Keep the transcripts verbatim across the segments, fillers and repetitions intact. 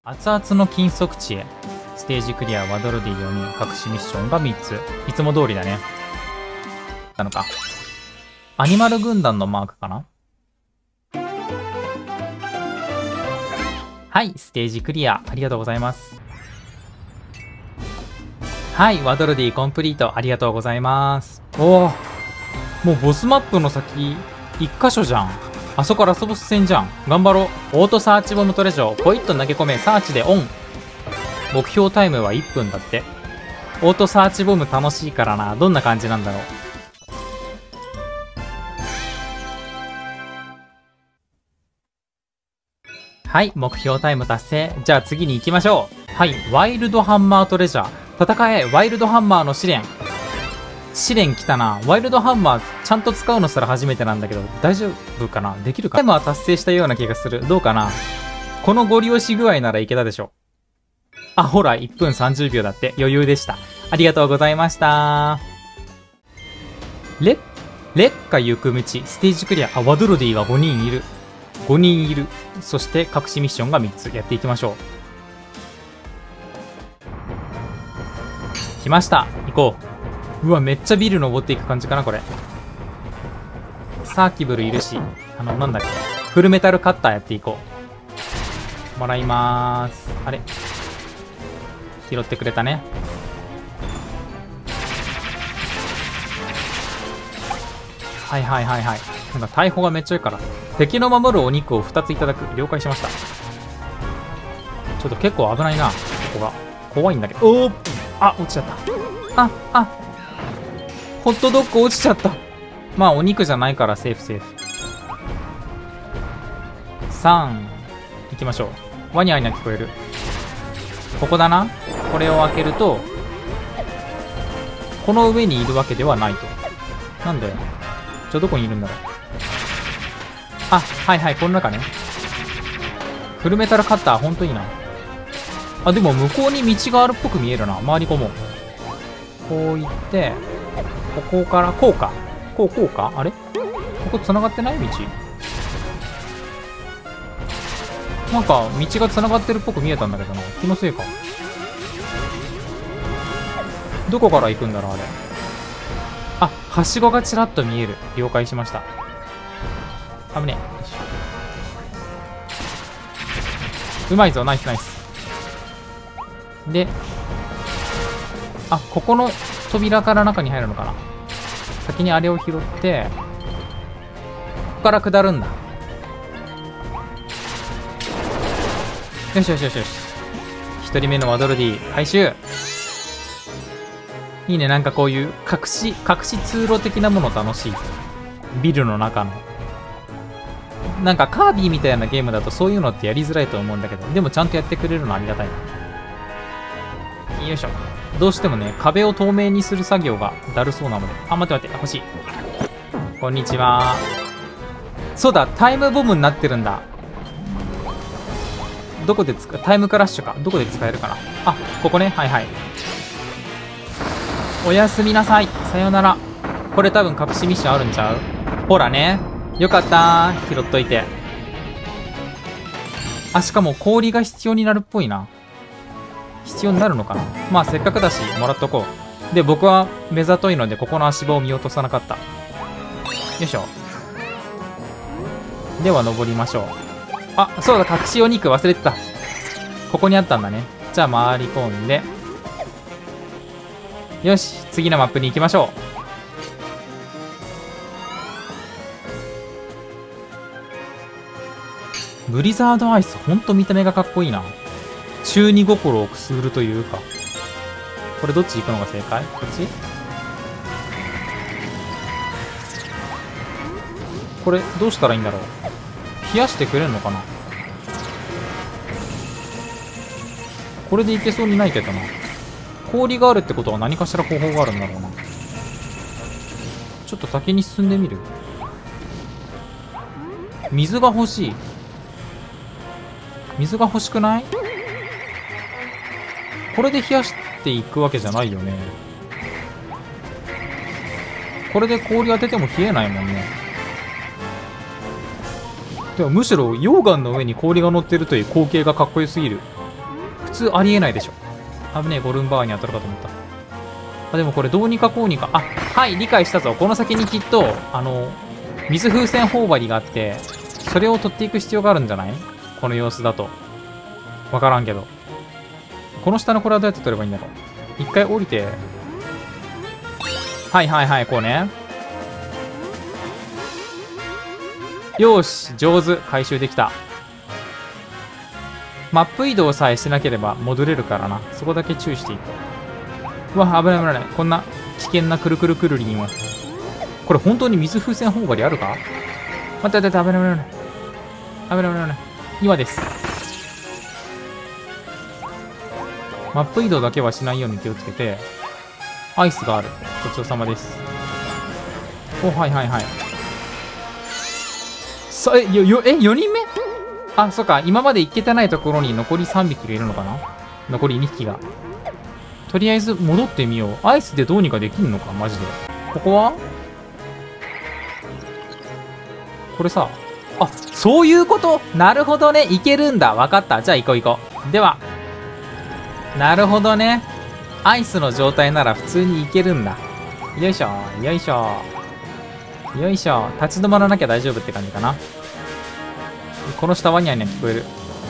熱々の金属地へ。ステージクリア、ワドルディよにん、隠しミッションがみっつ。いつも通りだね。なのか。アニマル軍団のマークかな。はい、ステージクリア。ありがとうございます。はい、ワドルディコンプリート。ありがとうございます。おお、もうボスマップの先、一箇所じゃん。あそこラスボス戦じゃん。頑張ろう。オートサーチボムトレジョー。ポイッと投げ込め。サーチでオン。目標タイムはいっぷんだって。オートサーチボム楽しいからな。どんな感じなんだろう。はい、目標タイム達成。じゃあ次に行きましょう。はい、ワイルドハンマートレジャー。戦え、ワイルドハンマーの試練。試練来たな。ワイルドハンマーちゃんと使うのすら初めてなんだけど、大丈夫かな？できるか？タイムは達成したような気がする。どうかな？このご利用し具合ならいけたでしょ。あ、ほら、いっぷんさんじゅうびょうだって。余裕でした。ありがとうございました。レ、劣化行く道。ステージクリア。あ、ワドルディはごにんいる。ごにんいる。そして隠しミッションがみっつ。やっていきましょう。来ました。行こう。うわ、めっちゃビル登っていく感じかな、これ。サーキブルいるし、あの、なんだっけ。フルメタルカッターやっていこう。もらいまーす。あれ？拾ってくれたね。はいはいはいはい。なんか大砲がめっちゃいいから。敵の守るお肉をふたついただく。了解しました。ちょっと結構危ないな、ここが。怖いんだけど。おー！あ、落ちちゃった。あ、あ。ホットドッグ落ちちゃった。まあ、お肉じゃないからセーフセーフ。さん。行きましょう。ワニャワニャ聞こえる。ここだな。これを開けると、この上にいるわけではないと。なんで？じゃあどこにいるんだろう。あ、はいはい、この中ね。フルメタルカッター、ほんといいな。あ、でも向こうに道があるっぽく見えるな。回り込もう。こう行って、ここから、こうか。こう、こうか？あれ？ここ繋がってない？道。なんか、道が繋がってるっぽく見えたんだけどな。気のせいか。どこから行くんだろう、あれ。あ、はしごがちらっと見える。了解しました。危ねえ。うまいぞ、ナイスナイス。で、あ、ここの扉から中に入るのかな。先にあれを拾って、ここから下るんだ。よしよしよしよし。一人目のワドルディ、回収。いいね、なんかこういう隠し、隠し通路的なもの楽しい。ビルの中の。なんかカービィみたいなゲームだとそういうのってやりづらいと思うんだけど、でもちゃんとやってくれるのありがたいな。よいしょ。どうしてもね、壁を透明にする作業がだるそうなので。あ、待って待って、欲しい。こんにちは。そうだ、タイムボムになってるんだ。どこで使う？タイムクラッシュか。どこで使えるかな。あ、ここね。はいはい。おやすみなさい。さよなら。これ多分隠しミッションあるんちゃう？ほらね。よかったー。拾っといて。あ、しかも氷が必要になるっぽいな。必要になるのかな。まあせっかくだし、もらっとこう。で、僕は目ざといので、ここの足場を見落とさなかった。よいしょ。では登りましょう。あ、そうだ、隠しお肉忘れてた。ここにあったんだね。じゃあ回り込んで。よし、次のマップに行きましょう。ブリザードアイス、ほんと見た目がかっこいいな。中二心をくすぐるというか。これどっち行くのが正解？こっち？これどうしたらいいんだろう。冷やしてくれるのかな。これでいけそうにないけどな。氷があるってことは何かしら方法があるんだろうな。ちょっと先に進んでみる。水が欲しい。水が欲しくない？これで冷やしていくわけじゃないよね。これで氷当てても冷えないもんね。でもむしろ溶岩の上に氷が乗ってるという光景がかっこよすぎる。 通ありえないでしょ。危ねえ、ゴルンバーに当たるかと思った。あ、でもこれどうにかこうにか。あ、はい、理解したぞ。この先にきっと、あの、水風船頬張りがあって、それを取っていく必要があるんじゃない？この様子だと。わからんけど。この下のこれはどうやって取ればいいんだろう。一回降りて。はいはいはい、こうね。よーし、上手。回収できた。マップ移動さえしなければ戻れるからな。そこだけ注意していく。うわ、危ない危ない。こんな危険なくるくるくるりにも。これ本当に水風船頬張りあるか？待って待って、危ない危ない危ない。危ない危ない危ない。今です。マップ移動だけはしないように気をつけて。アイスがある。ごちそうさまです。お、はいはいはい。さ、え、よ、よ、え、よにんめ？あ、そっか。今まで行けてないところに残りさんびきがいるのかな？残りにひきが。とりあえず戻ってみよう。アイスでどうにかできんのかマジで。ここはこれさ。あ、そういうこと？なるほどね。いけるんだ。わかった。じゃあ行こう行こう。では。なるほどね。アイスの状態なら普通にいけるんだ。よいしょ。よいしょ。よいしょ。立ち止まらなきゃ大丈夫って感じかな。この下はにゃにゃ聞こえる。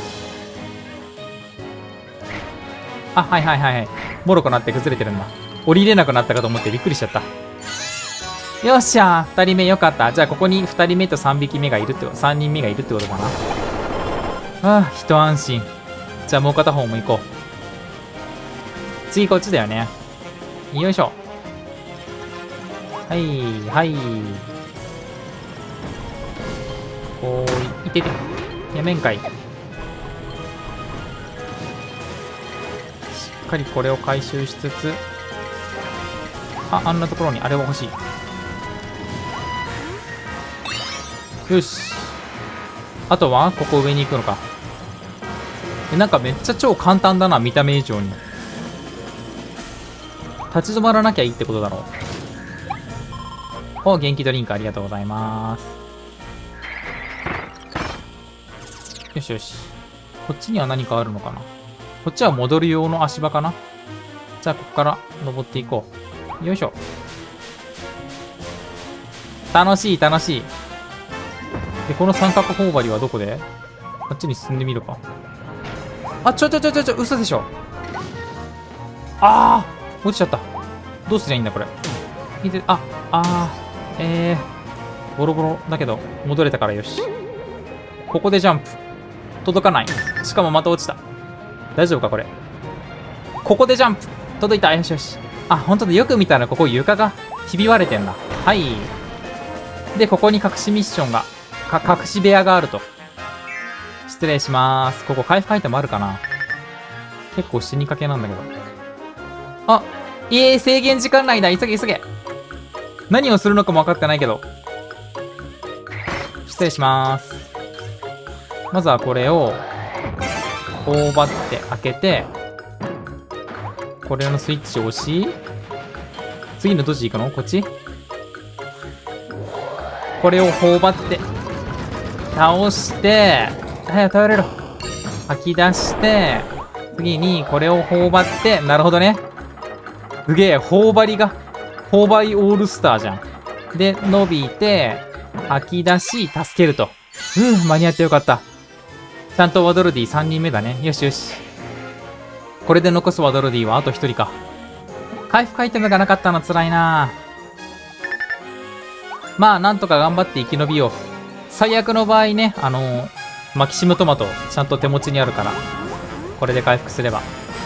あ、はいはいはいはい。もろくなって崩れてるんだ。降りれなくなったかと思ってびっくりしちゃった。よっしゃー。ふたりめよかった。じゃあここにふたりめとさんびきめがいるってこと、さんにんめがいるってことかな。ああ、一安心。じゃあもう片方も行こう。次こっちだよね。よいしょ。はいはいおーい、いててやめんかい。しっかりこれを回収しつつ、あ、あんなところにあれは欲しい。よし、あとはここ上に行くのか。え、なんかめっちゃ超簡単だな、見た目以上に。立ち止まらなきゃいいってことだろう。お、元気ドリンクありがとうございます。よしよし。こっちには何かあるのかな。こっちは戻る用の足場かな。じゃあここから登っていこう。よいしょ。楽しい楽しい。で、この三角頬張りはどこで？あっちに進んでみるか。あ、ちょちょちょちょちょ、嘘でしょ。あー落ちちゃった。どうすりゃいいんだこれ。見て、あ、あー、えー、ボロボロだけど、戻れたからよし。ここでジャンプ。届かない。しかもまた落ちた。大丈夫かこれ。ここでジャンプ。届いた。よしよし。あ、ほんとだ。よく見たらここ床がひび割れてんだ。はい。で、ここに隠しミッションが、か、隠し部屋があると。失礼しまーす。ここ回復アイテムあるかな？結構死にかけなんだけど。あ、いえ、制限時間内だ。急げ急げ。何をするのかも分かってないけど。失礼しまーす。まずはこれを、頬張って開けて、これのスイッチを押し、次のどっち行くの？こっち？これを頬張って、倒して、早く倒れろ。吐き出して、次にこれを頬張って、なるほどね。すげえ、頬張りが、頬張りオールスターじゃん。で、伸びて、吐き出し、助けると。うん、間に合ってよかった。ちゃんとワドルディさんにんめだね。よしよし。これで残すワドルディはあとひとりか。回復アイテムがなかったの辛いな。まあ、なんとか頑張って生き延びよう。最悪の場合ね、あのー、マキシムトマト、ちゃんと手持ちにあるから、これで回復すれば。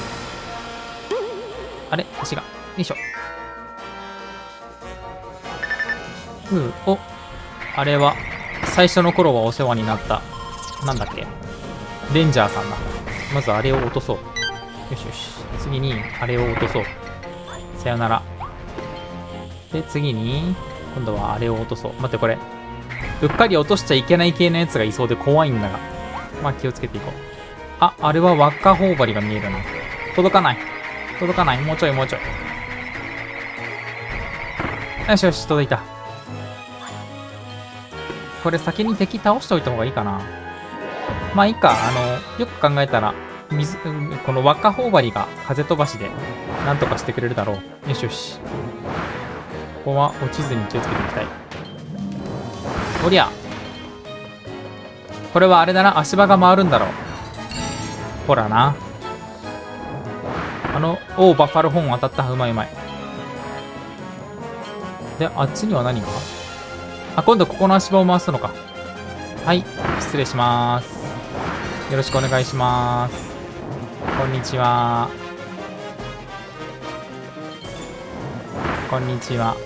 あれ足が。よいしょ。うう、お。あれは、最初の頃はお世話になった。なんだっけ？レンジャーさんだ。まずあれを落とそう。よしよし。次に、あれを落とそう。さよなら。で、次に、今度はあれを落とそう。待って、これ。うっかり落としちゃいけない系のやつがいそうで怖いんだが。まあ気をつけていこう。あ、あれは輪っか頬張りが見えるな。届かない。届かない。もうちょいもうちょい。よしよし、届いた。これ先に敵倒しておいた方がいいかな。まあいいか。あの、よく考えたら、 水、この輪っか頬張りが風飛ばしでなんとかしてくれるだろう。よしよし。ここは落ちずに気をつけていきたい。おりゃ。これはあれだな。足場が回るんだろう。ほらな。あの、おお、バッファルホーン当たった。うまいうまい。で、あっちには何が？あ、今度ここの足場を回すのか。はい、失礼します。よろしくお願いします。こんにちは。こんにちは。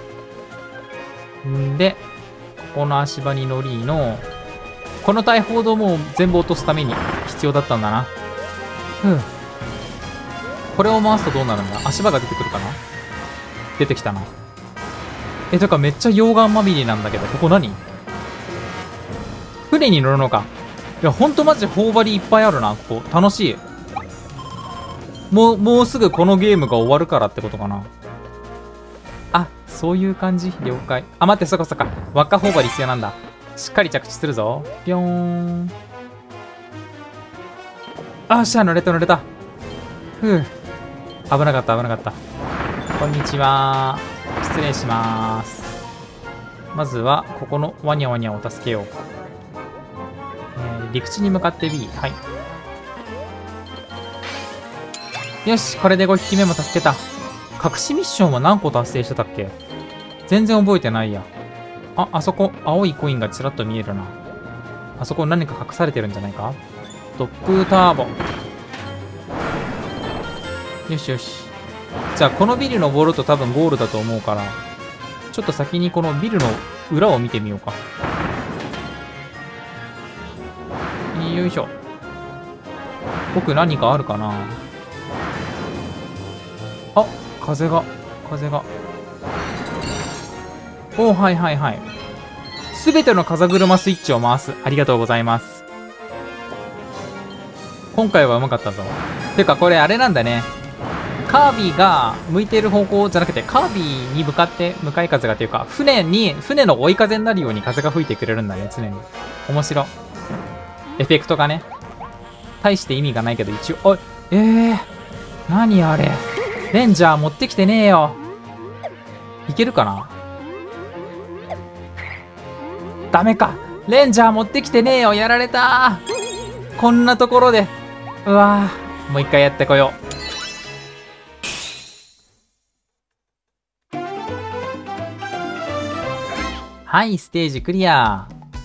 んで、ここの足場に乗りの、この大砲道も全部落とすために必要だったんだな。ふう。これを回すとどうなるんだ？足場が出てくるかな？出てきたな。え、てかめっちゃ溶岩まみれなんだけど、ここ何？船に乗るのか。いや、ほんとマジで頬張りいっぱいあるな、ここ。楽しい。もう、もうすぐこのゲームが終わるからってことかな。あ、そういう感じ？了解。あ、待って、そっかそっか。輪っか頬張り必要なんだ。しっかり着地するぞ。ぴょーん。あっしゃ、乗れた乗れた。ふう。危なかった危なかった。こんにちは。失礼します。まずは、ここのワニャワニャを助けよう。えー、陸地に向かって B。はい。よし、これでごひきめも助けた。隠しミッションは何個達成してたっけ？全然覚えてないや。あ、あそこ、青いコインがちらっと見えるな。あそこ何か隠されてるんじゃないか？トップターボ。よしよし。じゃあ、このビル登ると多分ゴールだと思うから、ちょっと先にこのビルの裏を見てみようか。よいしょ。奥何かあるかな？あ、風が、風が。おー、はいはいはい。すべての風車スイッチを回す。ありがとうございます。今回はうまかったぞ。てかこれあれなんだね。カービィが向いている方向じゃなくて、カービィに向かって向かい風がというか、船に、船の追い風になるように風が吹いてくれるんだね、常に。面白。エフェクトがね。大して意味がないけど、一応、おい、えー、何あれ。レンジャー持ってきてねえよ。いけるかな？ダメか。レンジャー持ってきてねえよ。やられたー。こんなところで。うわー。もう一回やってこよう。はい、ステージクリア。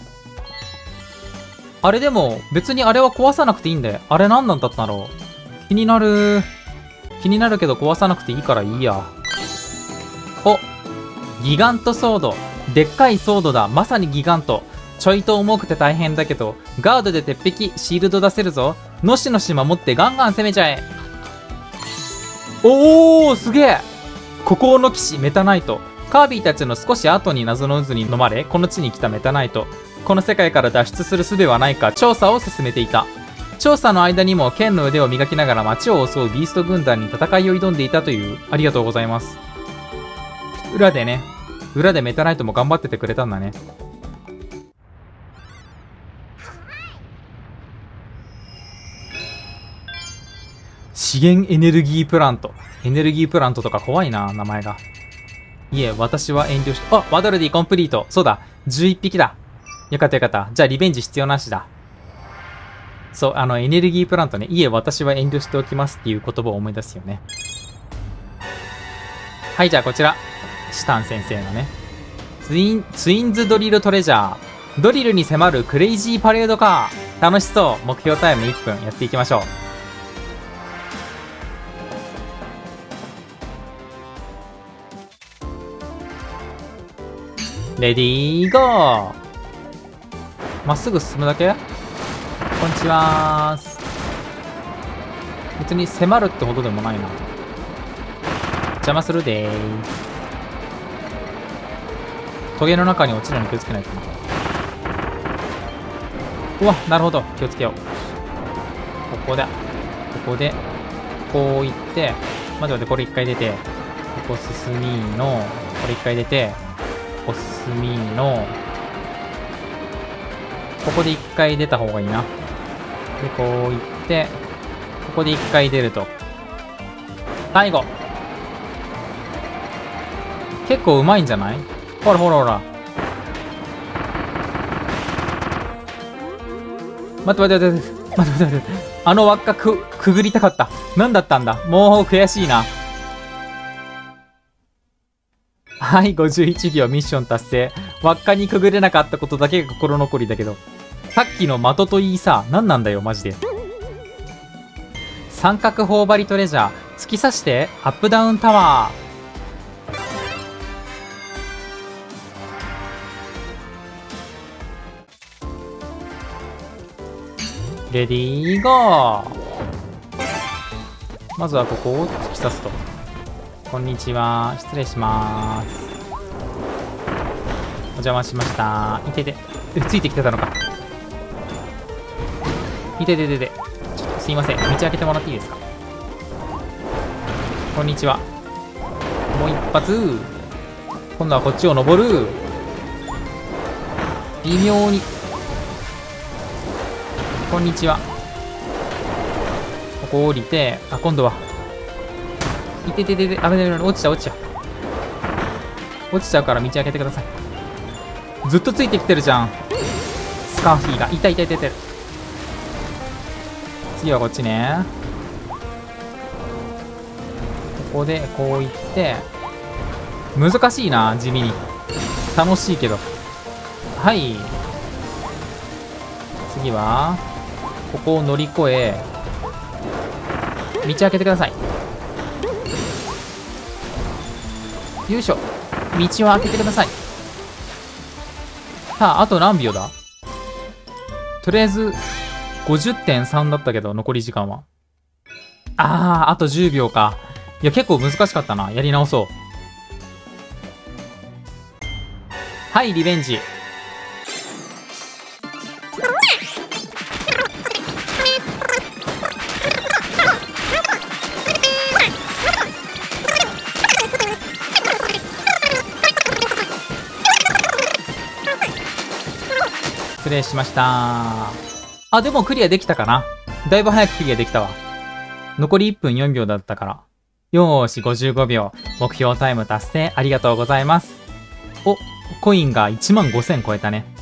あれでも、別にあれは壊さなくていいんだよ。あれ何なんだったんだろう。気になる。気になるけど壊さなくていいからいいや。お、ギガントソード。でっかいソードだ。まさにギガント。ちょいと重くて大変だけど、ガードで鉄壁、シールド出せるぞ。のしのし守ってガンガン攻めちゃえ。おー、すげえ。孤高の騎士、メタナイト。カービィたちの少し後に謎の渦に飲まれ、この地に来たメタナイト。この世界から脱出する術はないか調査を進めていた。調査の間にも剣の腕を磨きながら街を襲うビースト軍団に戦いを挑んでいたという。ありがとうございます。裏でね、裏でメタナイトも頑張っててくれたんだね。資源エネルギープラント。エネルギープラントとか怖いな、名前が。いえ、私は遠慮し、あ、ワドルディコンプリート。そうだ、じゅういっぴきだ。よかったよかった。じゃあリベンジ必要なしだ。そう、あの、エネルギープラントね。いえ、私は遠慮しておきますっていう言葉を思い出すよね。はい、じゃあこちら。シタン先生のね。ツイン、ツインズドリルトレジャー。ドリルに迫るクレイジーパレードカー。楽しそう。目標タイムいっぷんやっていきましょう。レディーゴー。まっすぐ進むだけ？こんにちはーす。別に迫るってほどでもないな。邪魔するでー。トゲの中に落ちるのに気をつけないとな。うわ、なるほど。気をつけよう。ここだ。ここで、こう行って、待って待って、これ一回出て、ここ進みの、これ一回出て、ここ進みの、ここで一回出た方がいいな。で、こう行って、 こで一回出ると。最後。結構うまいんじゃない？ほらほらほら。待って待って待って待って待って待って。あの輪っかく、くぐりたかった。何だったんだ。もう悔しいな。はい、ごじゅういちびょうミッション達成。輪っかにくぐれなかったことだけが心残りだけど。さっきの的といいさ、何なんだよ、マジで。三角頬張りトレジャー。突き刺して、アップダウンタワー。レディーゴー。まずはここを突き刺すと。こんにちは。失礼します。お邪魔しました。いてて。え、ついてきてたのか。いてててて。ちょっとすいません。道開けてもらっていいですか。こんにちは。もう一発。今度はこっちを登る。微妙に。こんにちは。ここ降りて、あ、今度は。いてててて、あれれれ、落ちちゃう落ちちゃう。落ちちゃうから道開けてください。ずっとついてきてるじゃん。スカーフィーが。いたいたいたいた。次はこっちね。ここでこう行って。難しいな、地味に。楽しいけど。はい。次は、ここを乗り越え、道開けてください。よいしょ。道を開けてください。さあ、あと何秒だ？とりあえず、ごじゅってんさん だったけど、残り時間は。あー、あとじゅうびょうか。いや、結構難しかったな。やり直そう。はい、リベンジ。失礼しました。あ、でもクリアできたかな。だいぶ早くクリアできたわ。残りいっぷんよんびょうだったから。よーし、ごじゅうごびょう。目標タイム達成ありがとうございます。お、コインがいちまんごせん超えたね。